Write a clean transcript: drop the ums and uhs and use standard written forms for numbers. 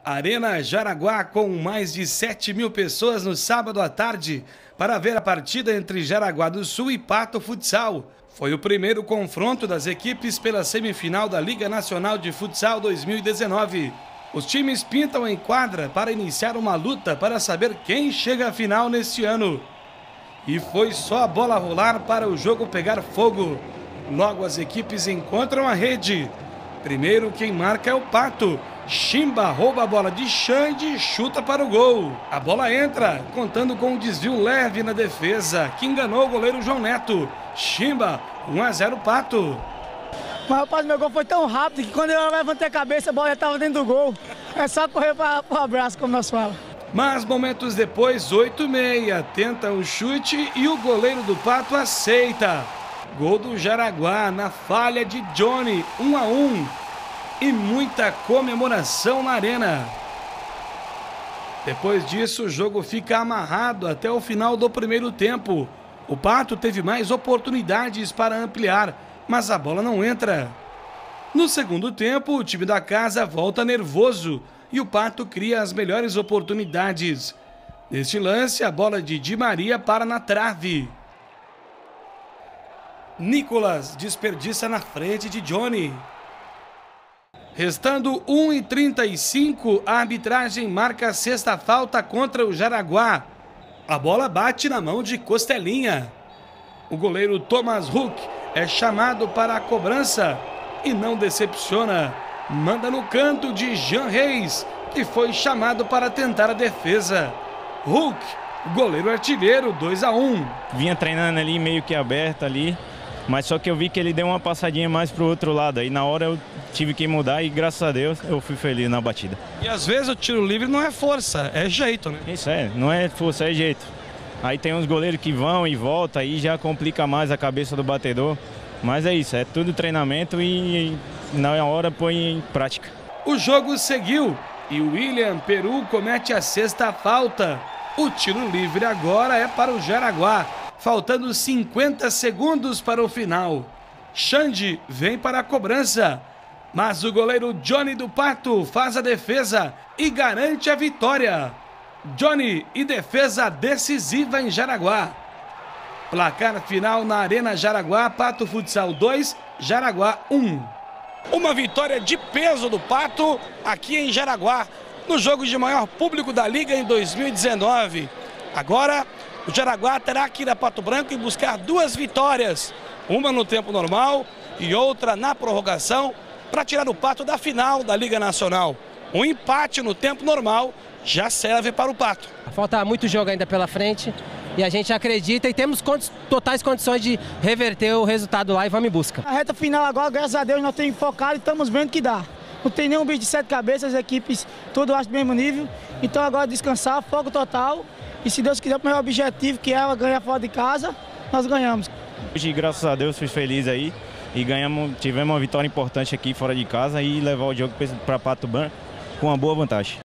Arena Jaraguá com mais de 7.000 pessoas no sábado à tarde para ver a partida entre Jaraguá do Sul e Pato Futsal. Foi o primeiro confronto das equipes pela semifinal da Liga Nacional de Futsal 2019. Os times pintam em quadra para iniciar uma luta para saber quem chega à final neste ano. E foi só a bola rolar para o jogo pegar fogo. Logo as equipes encontram a rede. Primeiro quem marca é o Pato. Chimba rouba a bola de Xande e chuta para o gol. A bola entra, contando com um desvio leve na defesa, que enganou o goleiro João Neto. Chimba, 1-0 Pato. Mas rapaz, meu gol foi tão rápido que quando eu levantei a cabeça, a bola já estava dentro do gol. É só correr para o abraço, como nós falamos. Mas momentos depois, 8-6, tenta o chute e o goleiro do Pato aceita. Gol do Jaraguá na falha de Johnny, 1-1. E muita comemoração na arena. Depois disso, o jogo fica amarrado até o final do primeiro tempo. O Pato teve mais oportunidades para ampliar, mas a bola não entra. No segundo tempo, o time da casa volta nervoso e o Pato cria as melhores oportunidades. Neste lance, a bola de Di Maria para na trave. Nicolas desperdiça na frente de Johnny. Restando 1:35, a arbitragem marca a sexta falta contra o Jaraguá. A bola bate na mão de Costelinha. O goleiro Thomas Huck é chamado para a cobrança e não decepciona. Manda no canto de Jean Reis, que foi chamado para tentar a defesa. Huck, goleiro artilheiro, 2-1. Vinha treinando ali meio que aberto ali. Mas só que eu vi que ele deu uma passadinha mais pro outro lado. Aí na hora eu tive que mudar e graças a Deus eu fui feliz na batida. E às vezes o tiro livre não é força, é jeito, né? Isso não é força, é jeito. Aí tem uns goleiros que vão e voltam, aí já complica mais a cabeça do batedor. Mas é isso, é tudo treinamento e na hora põe em prática. O jogo seguiu e o William Peru comete a sexta falta. O tiro livre agora é para o Jaraguá. Faltando 50 segundos para o final. Xande vem para a cobrança, mas o goleiro Johnny do Pato faz a defesa e garante a vitória. Johnny e defesa decisiva em Jaraguá. Placar final na Arena Jaraguá, Pato Futsal 2, Jaraguá 1. Uma vitória de peso do Pato aqui em Jaraguá, no jogo de maior público da Liga em 2019. Agora, o Jaraguá terá que ir a Pato Branco e buscar 2 vitórias, uma no tempo normal e outra na prorrogação, para tirar o Pato da final da Liga Nacional. Um empate no tempo normal já serve para o Pato. Falta muito jogo ainda pela frente e a gente acredita e temos totais condições de reverter o resultado lá e vamos em busca. A reta final agora, graças a Deus, nós temos focado e estamos vendo que dá. Não tem nenhum bicho de 7 cabeças, as equipes tudo acho do mesmo nível. Então agora descansar, foco total. E se Deus quiser, o meu objetivo, que é ganhar fora de casa, nós ganhamos. Hoje, graças a Deus, fui feliz aí e tivemos uma vitória importante aqui fora de casa e levar o jogo para Pato Branco com uma boa vantagem.